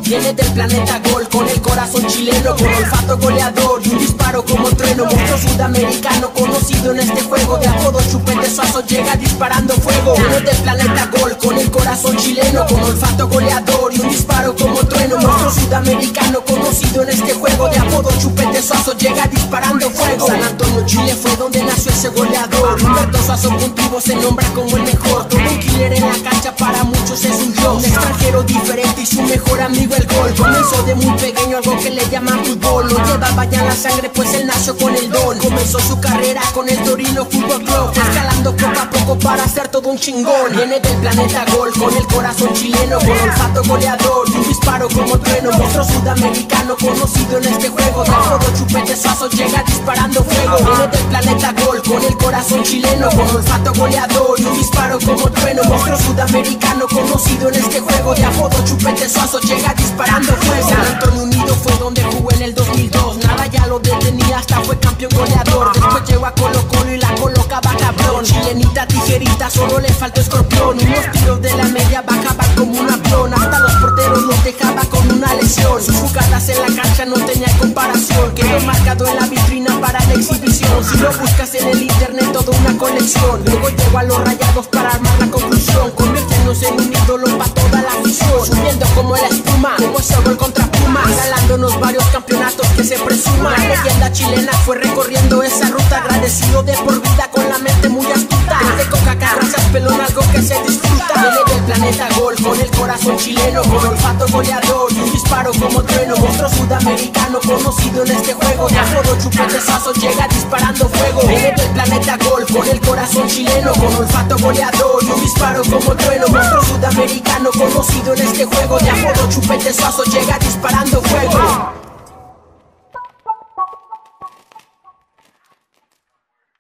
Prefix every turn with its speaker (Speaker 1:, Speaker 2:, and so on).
Speaker 1: Viene del planeta Gol con el corazón chileno, con olfato goleador y un disparo como trueno. Monstruo sudamericano conocido en este juego, de apodo Chupete Suazo, llega disparando fuego. Viene del planeta Gol con el corazón chileno, con olfato goleador y un disparo como trueno. Monstruo sudamericano conocido en este juego, de apodo Chupete Suazo, llega disparando fuego. San Antonio, Chile fue donde nació ese goleador. Humberto Suazo Puntivo se nombra como el mejor. Todo un killer en la cancha, para muchos es un dios. Un extranjero diferente y su mejor amigo el gol. Comenzó de muy pequeño algo que le llaman fútbol. Lo llevaba ya en la sangre pues él nació con el don. Comenzó su carrera con el Torino Fútbol Club, escalando poco a poco para ser todo un chingón. Viene del planeta Gol con el corazón chileno, con olfato goleador y un disparo como trueno. Monstruo sudamericano conocido en este juego, de apodo Chupete Suazo, llega disparando fuego. Viene del planeta Gol con el corazón chileno, con olfato goleador y un disparo como trueno. Monstruo sudamericano conocido en este juego, de apodo Chupete Suazo, llega disparando fuego. San Antonio Unido fue donde jugó en el 2002. Nada ya lo detenía, hasta fue campeón goleador. Después llegó a Colo Colo y la colocaba cabrón. Chilenita, tijerita, solo le faltó escorpión. Unos tiros de la media bajaba como un avión. Hasta los porteros los dejaba con una lesión. Sus jugadas en la cancha no tenía comparación. Quedó marcado en la vitrina para la exhibición. Si lo buscas en el internet, toda una colección. Luego llegó a los Rayados para armar la conclusión, convirtiéndose en un ídolo para toda la afición. Subiendo como la espuma, como ese gol contra Pumas, regalándonos varios campeonatos que se presuman. La leyenda chilena fue recorriendo esa ruta, agradecido de por vida con la mente muy astuta. Desde Coca-Cola, gracias pelón, algo que se disfruta. Viene del planeta Gol con el corazón chileno, con olfato goleador y un disparo como trueno. Monstruo sudamericano conocido en este juego, de apodo Chupete Suazo, llega disparando fuego. Viene del planeta Gol con el corazón chileno, con olfato goleador y un disparo como trueno. Monstruo sudamericano conocido en este juego, de apodo Chupete Suazo, llega disparando fuego.